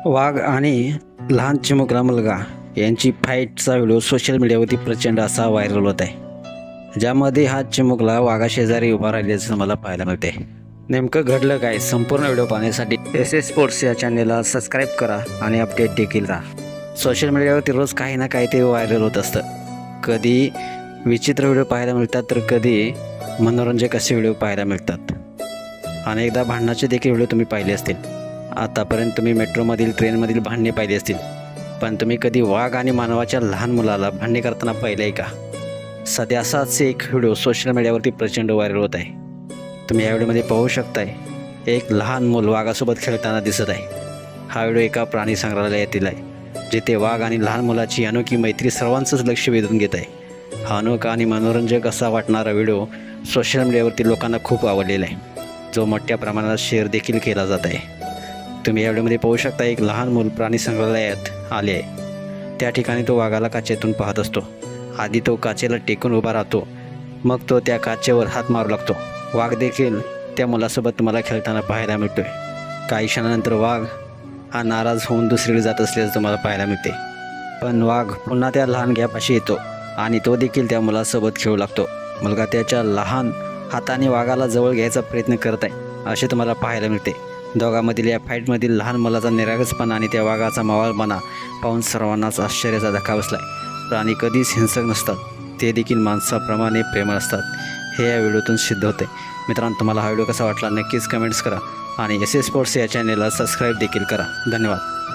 वाघ आणि लहान चिमुकला मुलगा यांची फाईटचा व्हिडिओ सोशल मीडियावरती प्रचंड असा व्हायरल होत आहे, ज्यामध्ये हा चिमुकला वाघाशेजारी उभा राहिल्याचं मला पाहायला मिळते। नेमकं घडलं काय, संपूर्ण व्हिडिओ पाहण्यासाठी SS स्पोर्ट्स या चॅनेलला सबस्क्राईब करा आणि अपडेट देखील राहा। सोशल मीडियावरती रोज काही ना काही ते व्हायरल होत असतं। कधी विचित्र व्हिडिओ पाहायला मिळतात तर कधी मनोरंजक असे व्हिडिओ पाहायला मिळतात। अनेकदा भांडणाचे देखील व्हिडिओ तुम्ही पाहिले असतील। आतापर्यंत तुम्ही मेट्रोमधील ट्रेनमधील भांडणे पाहिली असतील, पण तुम्ही कधी वाघ आणि मानवाच्या लहान मुलाला भांडणे करताना पाहिले आहे का? सध्या असाच एक व्हिडिओ सोशल मीडियावरती प्रचंड व्हायरल होत आहे। तुम्ही या व्हिडिओमध्ये पाहू शकताय, एक लहान मूल वाघासोबत खेळताना दिसत आहे। हा व्हिडिओ एका प्राणी संग्रहालयातील आहे, जिथे वाघ आणि लहान मुलाची अनोखी मैत्री सर्वांचंच लक्ष वेधून घेत आहे। हा अनोखा आणि मनोरंजक असा वाटणारा व्हिडिओ सोशल मीडियावरती लोकांना खूप आवडलेला आहे, जो मोठ्या प्रमाणात शेअर देखील केला जात आहे। तुम्ही या व्हिडिओमध्ये पाहू शकता, एक लहान मूल प्राणी संग्रहालयात आले आहे। त्या ठिकाणी तो वाघाला काचेतून पाहत असतो। आधी तो काचेला टेकून उभा राहतो, मग तो त्या काचेवर हात मारू लागतो। वाघ देखील त्या मुलासोबत तुम्हाला खेळताना पाहायला मिळतोय। काही क्षणानंतर वाघ हा नाराज होऊन दुसरीकडे जात असल्याचं तुम्हाला पाहायला मिळते, पण वाघ पुन्हा त्या लहान गॅपाशी येतो आणि तो देखील त्या मुलासोबत खेळू लागतो। मुलगा त्याच्या लहान हाताने वाघाला जवळ घ्यायचा प्रयत्न करत आहे असे तुम्हाला पाहायला मिळते। दोघांमधील या फाईटमधील लहान मुलाचा निरागसपणा आणि त्या वाघाचा मावळपणा पाहून सर्वांनाच आश्चर्याचा धक्का बसला आहे। प्राणी कधीच हिंसक नसतात, ते देखील माणसाप्रमाणे प्रेमळ असतात, हे या व्हिडिओतून सिद्ध होते। मित्रांनो, तुम्हाला हा व्हिडिओ कसा वाटला नक्कीच कमेंट्स करा आणि SS स्पोर्ट्स या चॅनेलला सबस्क्राईब देखील करा। धन्यवाद।